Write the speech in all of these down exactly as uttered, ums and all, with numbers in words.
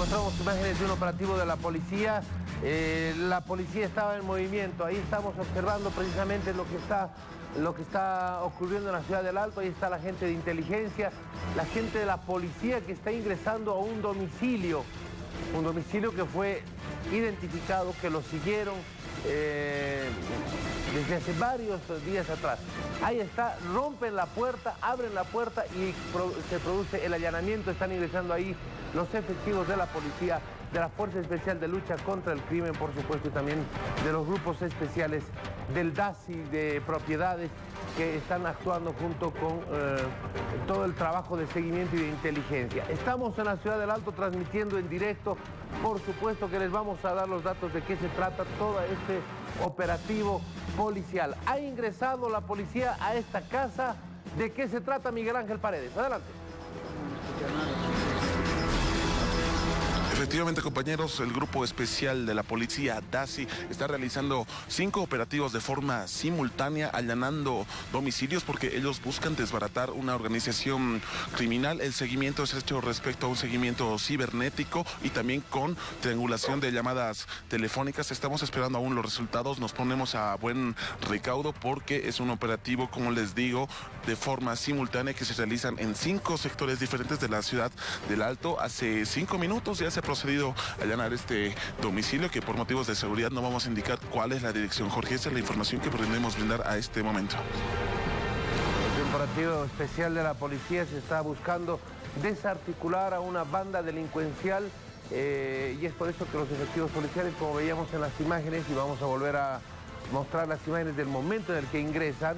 mostramos imágenes de un operativo de la policía. Eh, la policía estaba en movimiento. Ahí estamos observando precisamente lo que está, lo que está ocurriendo en la ciudad del Alto. Ahí está la gente de inteligencia, la gente de la policía que está ingresando a un domicilio. Un domicilio que fue identificado, que lo siguieron eh, desde hace varios días atrás. Ahí está, rompen la puerta, abren la puerta y pro, se produce el allanamiento. Están ingresando ahí los efectivos de la policía, de la Fuerza Especial de Lucha contra el Crimen, por supuesto, y también de los grupos especiales del D A S I, de propiedades, que están actuando junto con eh, todo el trabajo de seguimiento y de inteligencia. Estamos en la ciudad del Alto transmitiendo en directo. Por supuesto que les vamos a dar los datos de qué se trata todo este operativo policial. Ha ingresado la policía a esta casa. ¿De qué se trata, Miguel Ángel Paredes? Adelante. Efectivamente, compañeros, el grupo especial de la policía D A S I está realizando cinco operativos de forma simultánea, allanando domicilios porque ellos buscan desbaratar una organización criminal. El seguimiento es hecho respecto a un seguimiento cibernético y también con triangulación de llamadas telefónicas. Estamos esperando aún los resultados, nos ponemos a buen recaudo porque es un operativo, como les digo, de forma simultánea que se realizan en cinco sectores diferentes de la ciudad del Alto. Hace cinco minutos ya se procedido a allanar este domicilio, que por motivos de seguridad no vamos a indicar cuál es la dirección. Jorge, esa es la información que pretendemos brindar a este momento. El operativo especial de la policía se está buscando desarticular a una banda delincuencial eh, y es por eso que los efectivos policiales, como veíamos en las imágenes, y vamos a volver a mostrar las imágenes del momento en el que ingresan,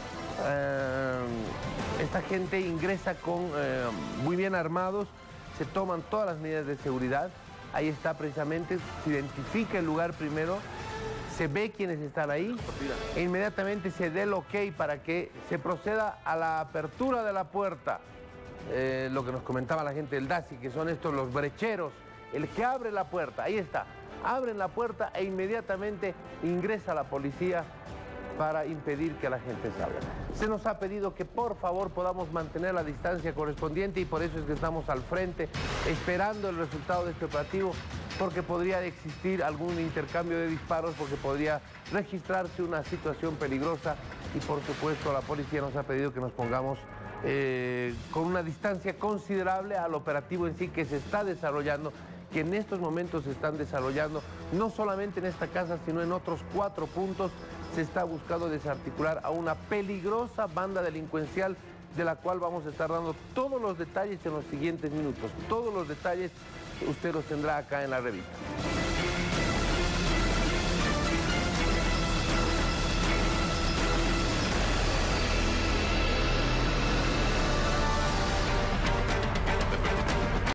eh, esta gente ingresa con eh, muy bien armados. Se toman todas las medidas de seguridad. Ahí está precisamente, se identifica el lugar primero, se ve quiénes están ahí e inmediatamente se dé el ok para que se proceda a la apertura de la puerta. Eh, lo que nos comentaba la gente del D A S I, que son estos los brecheros, el que abre la puerta. Ahí está, abren la puerta e inmediatamente ingresa la policía para impedir que la gente salga. Se nos ha pedido que por favor podamos mantener la distancia correspondiente y por eso es que estamos al frente esperando el resultado de este operativo, porque podría existir algún intercambio de disparos, porque podría registrarse una situación peligrosa y por supuesto la policía nos ha pedido que nos pongamos eh, con una distancia considerable al operativo en sí que se está desarrollando, que en estos momentos se están desarrollando, no solamente en esta casa, sino en otros cuatro puntos. Se está buscando desarticular a una peligrosa banda delincuencial de la cual vamos a estar dando todos los detalles en los siguientes minutos. Todos los detalles usted los tendrá acá en la revista.